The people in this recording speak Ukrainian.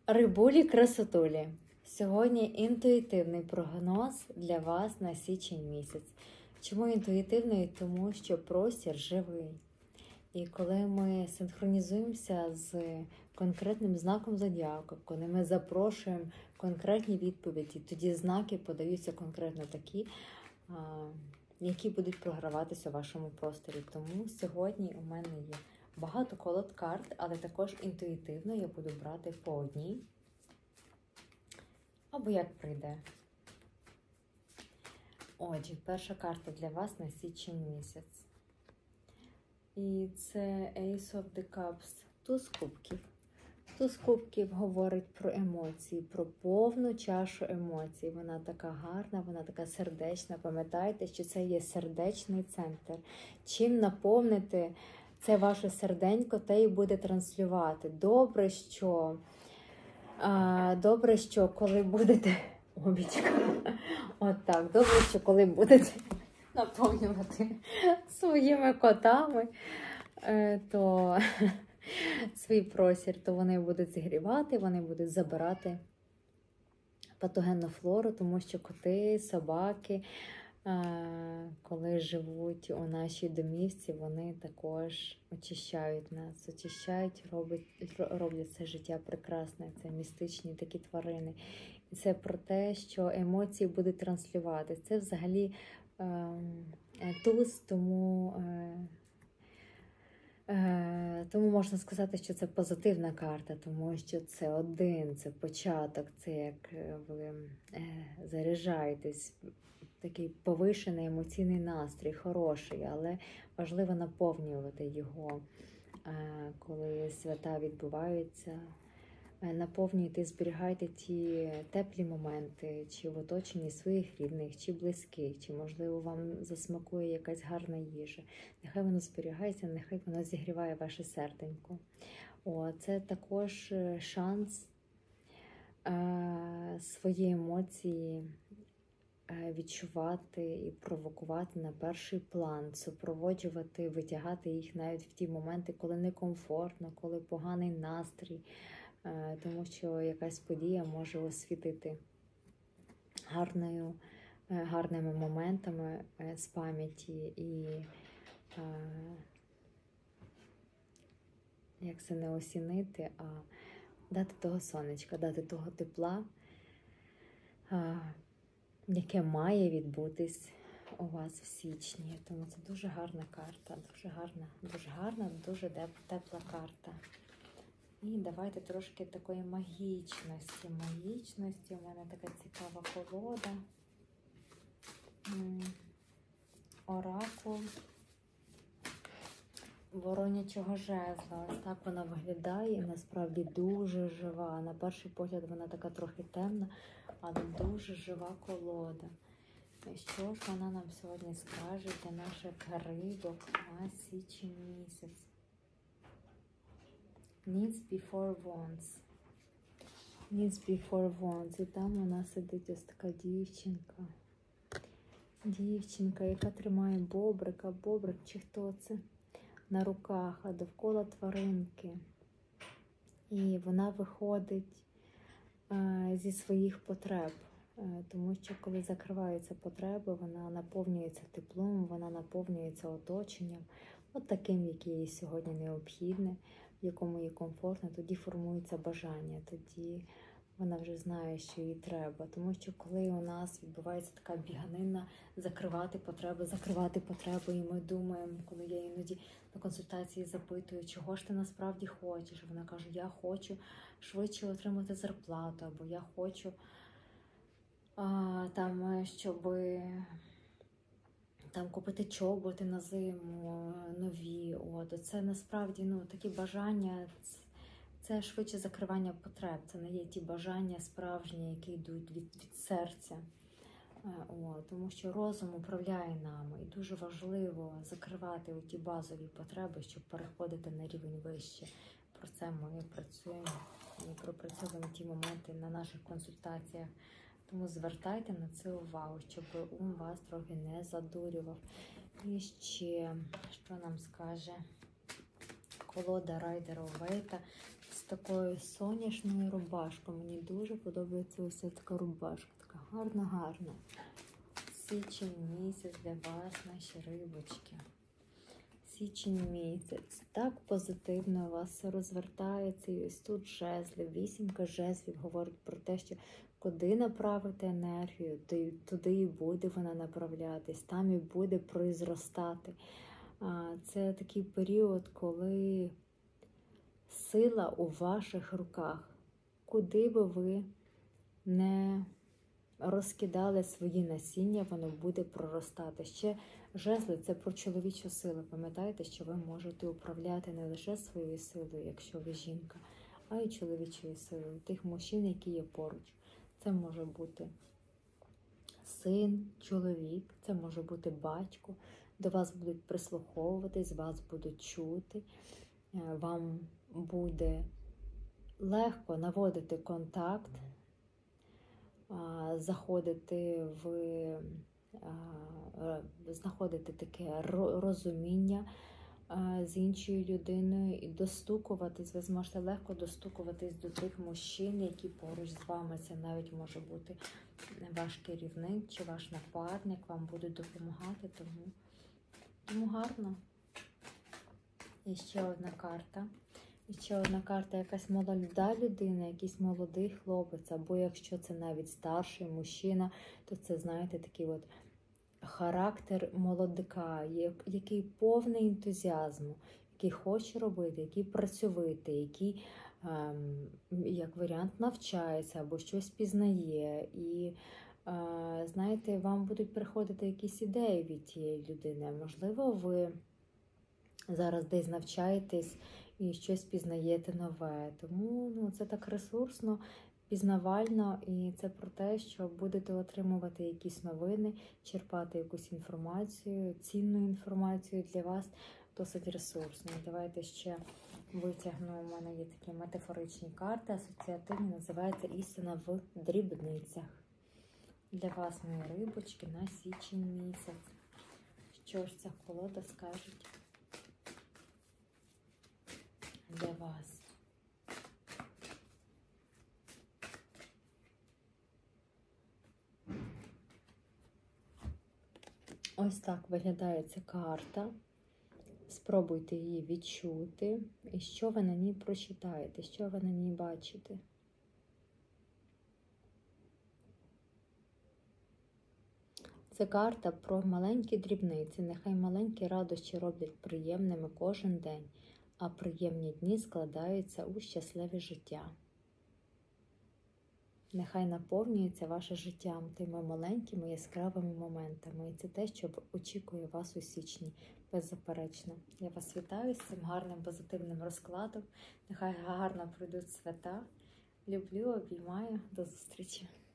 Рибулі красотулі. Сьогодні інтуїтивний прогноз для вас на січень місяць. Чому інтуїтивний? Тому що простір живий. І коли ми синхронізуємося з конкретним знаком зодіаку, коли ми запрошуємо конкретні відповіді, тоді знаки подаються конкретно такі, які будуть програватися у вашому просторі. Тому сьогодні у мене є багато колод карт, але також інтуїтивно я буду брати по одній. Або як прийде. Отже, перша карта для вас на січень місяць. І це Ace of the Cups. Туз кубків. Туз кубків говорить про емоції, про повну чашу емоцій. Вона така гарна, вона така сердечна. Пам'ятайте, що це є сердечний центр. Чим наповнити це ваше серденько, те і буде транслювати. Добре, що коли будете... Добре, що коли будете наповнювати своїми котами, то свій простір, то вони будуть зігрівати, вони будуть забирати патогенну флору, тому що коти, собаки, коли живуть у нашій домівці, вони також очищають нас, роблять це життя прекрасне, це містичні такі тварини. І це про те, що емоції будуть транслювати. Це взагалі туз, тому можна сказати, що це позитивна карта, тому що це один, це початок, це як ви заряджаєтесь, такий повишений емоційний настрій, хороший, але важливо наповнювати його, коли свята відбуваються. Наповнюйте, зберігайте ті теплі моменти, чи в оточенні своїх рідних, чи близьких, чи, можливо, вам засмакує якась гарна їжа. Нехай воно зберігається, нехай воно зігріває ваше серденько. Це також шанс свої емоції відчувати і провокувати на перший план, супроводжувати, витягати їх навіть в ті моменти, коли некомфортно, коли поганий настрій, тому що якась подія може освітити гарними моментами з пам'яті і як це не осінити, а дати того сонечка, дати того тепла, яке має відбутись у вас в січні. Тому це дуже гарна карта, дуже тепла карта. І давайте трошки такої магічності. У мене така цікава колода. Оракул Воронячого жезла. Ось так вона виглядає і насправді дуже жива. На перший погляд вона така трохи темна, але дуже жива колода. І що ж вона нам сьогодні скаже для наших рибок на січень місяць? Needs before wants. І там у нас сидить ось така дівчинка. Дівчинка, яка тримає бобрика. Бобрик чи хто це? На руках, а довкола тваринки. І вона виходить зі своїх потреб. Тому що коли закриваються потреби, вона наповнюється теплом, вона наповнюється оточенням. От таким, яке їй сьогодні необхідне, в якому їй комфортно, тоді формується бажання, тоді вона вже знає, що їй треба. Тому що коли у нас відбувається така біганина закривати потреби, і ми думаємо, коли я іноді на консультації запитую, чого ж ти насправді хочеш, вона каже, я хочу швидше отримати зарплату, або я хочу щоб купити чоботи на зиму нові. Це насправді такі бажання, це швидше закривання потреб, це не є ті бажання справжні, які йдуть від серця. Тому що розум управляє нами, і дуже важливо закривати ті базові потреби, щоб переходити на рівень вище. Про це ми працюємо і пропрацьовуємо ті моменти на наших консультаціях. Тому звертайте на це увагу, щоб ум вас трохи не задурював. І ще, що нам скаже колода Райдера Вейта з такою соняшною рубашкою. Мені дуже подобається ось ця така рубашка. Така гарна. Січень місяць для вас, наші рибочки. Січень місяць. Так позитивно у вас все розвертається. І ось тут жезли, 8 жезлів говорить про те, що куди направити енергію, туди і буде вона направлятись, там і буде произростати. Це такий період, коли сила у ваших руках. Куди би ви не розкидали свої насіння, воно буде проростати. Ще жезли – це про чоловічу силу. Пам'ятаєте, що ви можете управляти не лише своєю силою, якщо ви жінка, а й чоловічою силою. Тих мужчин, які є поруч. Це може бути син, чоловік, це може бути батько. До вас будуть прислуховуватись, вас будуть чути. Вам буде легко наводити контакт, знаходити таке розуміння з іншою людиною і достукуватись. Ви зможете легко достукуватись до тих мужчин, які поруч з вами. Це навіть може бути ваш керівник чи ваш напарник, вам будуть допомагати, тому гарно. І ще одна карта. І ще одна карта, якась молода людина, якийсь молодий хлопець, або якщо це навіть старший мужчина, то це, знаєте, такий от характер молодика, який повний ентузіазму, який хоче робити, який працьовитий, який, як варіант, навчається або щось пізнає. І, знаєте, вам будуть приходити якісь ідеї від тієї людини. Можливо, ви зараз десь навчаєтесь і щось пізнаєте нове. Тому це так ресурсно, пізнавально, і це про те, що будете отримувати якісь новини, черпати якусь інформацію, цінну інформацію для вас, досить ресурсно. Давайте ще витягну, у мене є такі метафоричні карти, асоціативні, називається «Істина в дрібницях». Для вас, мої рибочки, на січень місяць. Що ж ця колода скаже для вас? Ось так виглядає ця карта. Спробуйте її відчути. І що ви на ній прочитаєте, що ви на ній бачите. Це карта про маленькі дрібниці. Нехай маленькі радощі роблять приємними кожен день, а приємні дні складаються у щасливе життя. Нехай наповнюється ваше життя тими маленькими яскравими моментами. І це те, що очікує вас у січні, беззаперечно. Я вас вітаю з цим гарним позитивним розкладом. Нехай гарно пройдуть свята. Люблю, обіймаю. До зустрічі.